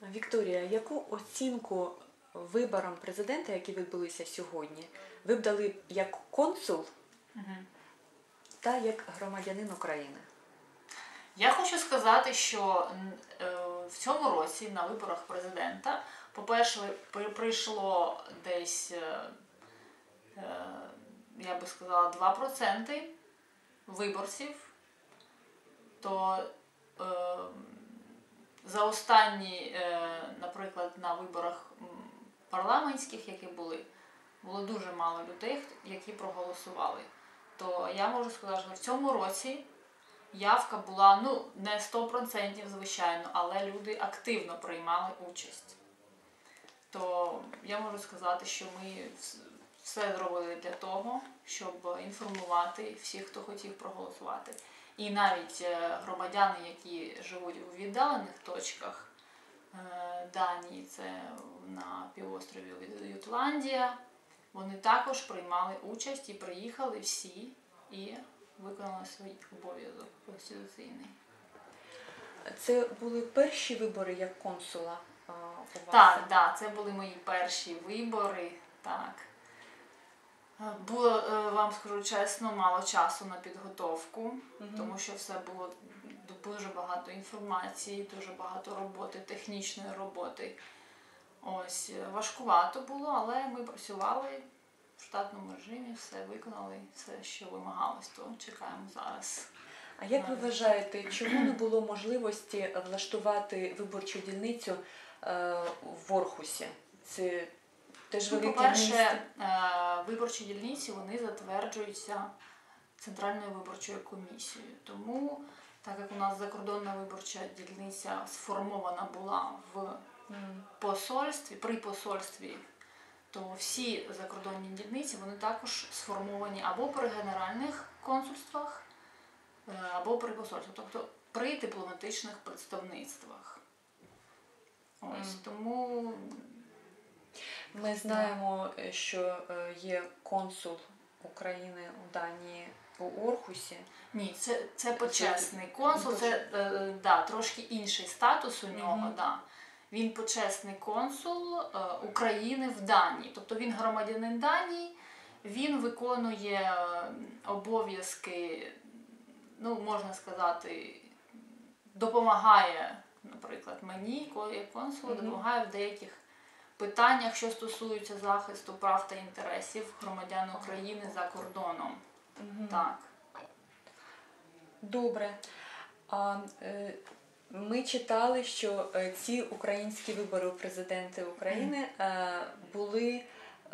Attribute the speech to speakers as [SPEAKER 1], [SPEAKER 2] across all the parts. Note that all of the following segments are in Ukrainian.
[SPEAKER 1] Вікторія, яку оцінку виборам президента, які відбулися сьогодні, ви б дали як консул та як громадянин України?
[SPEAKER 2] Я хочу сказати, що в цьому році на виборах президента, по-перше, прийшло десь, я би сказала, 2% виборців, то за останні, наприклад, на виборах парламентських, які було дуже мало людей, які проголосували. То я можу сказати, що в цьому році явка була, не 100%, звичайно, але люди активно приймали участь. То я можу сказати, що ми все зробили для того, щоб інформувати всіх, хто хотів проголосувати. І навіть громадяни, які живуть у віддалених точках Данії, це на півострові Ютландія, вони також приймали участь і приїхали всі і виконали свій обов'язок конституційний.
[SPEAKER 1] Це були перші вибори як консула у вас?
[SPEAKER 2] Так, це були мої перші вибори, так. Було, вам скажу чесно, мало часу на підготовку, тому що все було дуже багато інформації, дуже багато роботи, технічної роботи. Ось, важкувато було, але ми працювали в штатному режимі, все виконали, все, що вимагалось, то чекаємо зараз.
[SPEAKER 1] А як ви вважаєте, чому не було можливості влаштувати виборчу дільницю в Орхусі? Це теж велике місто.
[SPEAKER 2] По-перше, виборчі дільниці, вони затверджуються Центральною виборчою комісією. Тому, так як у нас закордонна виборча дільниця сформована була в посольстві, при посольстві, то всі закордонні дільниці, вони також сформовані або при генеральних консульствах, або при посольстві, тобто при дипломатичних представництвах. Ось, тому...
[SPEAKER 1] Ми знаємо, що є консул України у Данії у Орхусі.
[SPEAKER 2] Ні, це почесний консул, це трошки інший статус у нього. Він почесний консул України в Данії. Тобто він громадянин Данії, він виконує обов'язки, можна сказати, допомагає, наприклад, мені, як консулу, допомагає в деяких питаннях, що стосуються захисту прав та інтересів громадян України за кордоном. Так.
[SPEAKER 1] Добре. Ми читали, що ці українські вибори у президенти України були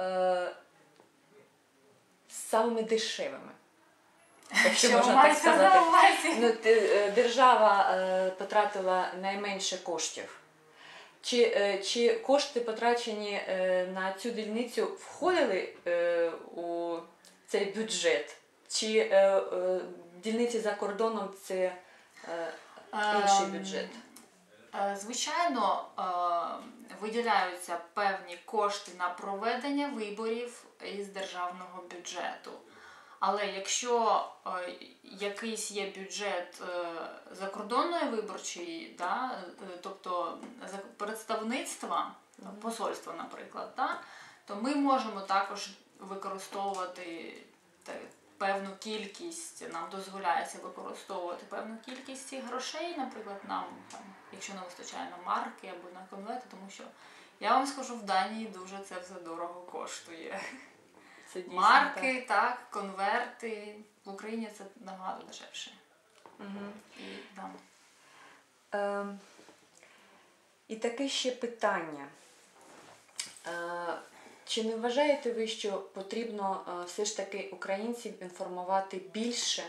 [SPEAKER 1] самими дешевими. Якщо можна так сказати. Держава потратила найменше коштів. Чи кошти, потрачені на цю дільницю, входили у цей бюджет? Чи дільниці за кордоном – це інший бюджет?
[SPEAKER 2] Звичайно, виділяються певні кошти на проведення виборів із державного бюджету. Але якщо якийсь є бюджет закордонної виборчої, тобто представництва, посольства, наприклад, то ми можемо також використовувати певну кількість, нам дозволяється використовувати певну кількість цих грошей, наприклад, нам, якщо не вистачає на марки або на конверти, тому що, я вам скажу, в Данії дуже це все дорого коштує. Марки, конверти. В Україні це набагато дешевше.
[SPEAKER 1] І таке ще питання. Чи не вважаєте ви, що потрібно все ж таки українців інформувати більше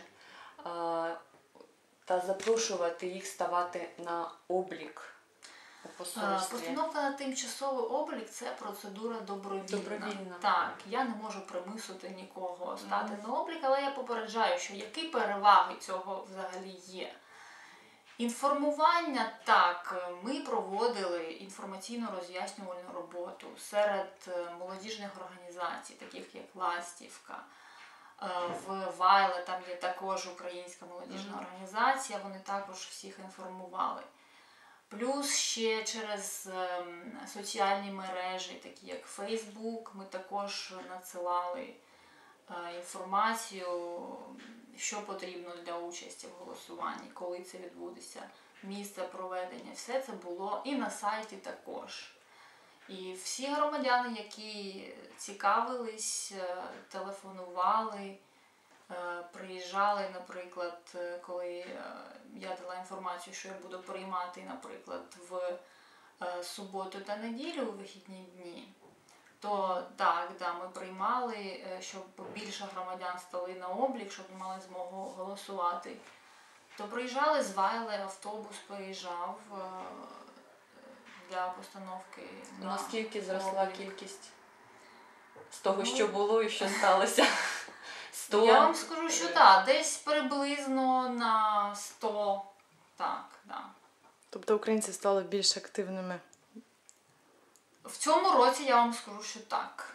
[SPEAKER 1] та запрошувати їх ставати на облік у посольстві?
[SPEAKER 2] Постановка на тимчасовий облік – це процедура добровільна. Так, я не можу примусити нікого стати на облік, але я попереджаю, що які переваги цього взагалі є. Інформування, так, ми проводили інформаційно-роз'яснювальну роботу серед молодіжних організацій, таких як Ластівка. В Вайле там є також українська молодіжна організація, вони також всіх інформували. Плюс ще через соціальні мережі, такі як Facebook, ми також надсилали інформацію, що потрібно для участі в голосуванні, коли це відбудеться, місце проведення. Все це було і на сайті також. І всі громадяни, які цікавились, телефонували, приїжджали, наприклад, коли я дала інформацію, що я буду приймати, наприклад, в суботу та неділю у вихідні дні, то так, ми приймали, щоб більше громадян стали на облік, щоб мали змогу голосувати. То приїжджали з Вайли, автобус приїжджав для постановки на
[SPEAKER 1] Наскільки зросла
[SPEAKER 2] облік.
[SPEAKER 1] кількість з того, що було і що сталося? 100?
[SPEAKER 2] Я вам скажу, що так, десь приблизно на 100. Так.
[SPEAKER 3] Тобто українці стали більш активними.
[SPEAKER 2] В цьому році я вам скажу, що так.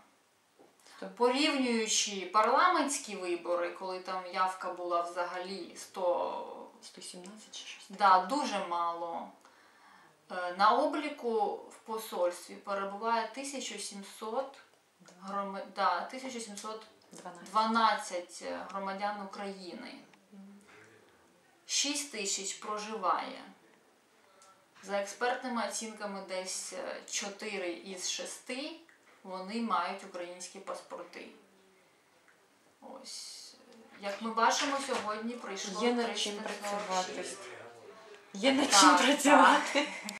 [SPEAKER 2] Порівнюючи парламентські вибори, коли там явка була взагалі
[SPEAKER 1] 117 чи щось.
[SPEAKER 2] дуже мало. На обліку в посольстві перебуває 1712 громадян України. 6 тисяч проживає. За експертними оцінками, десь 4 із 6 вони мають українські паспорти. Ось. Як ми бачимо, сьогодні прийшло 346.
[SPEAKER 1] Є над чим працювати.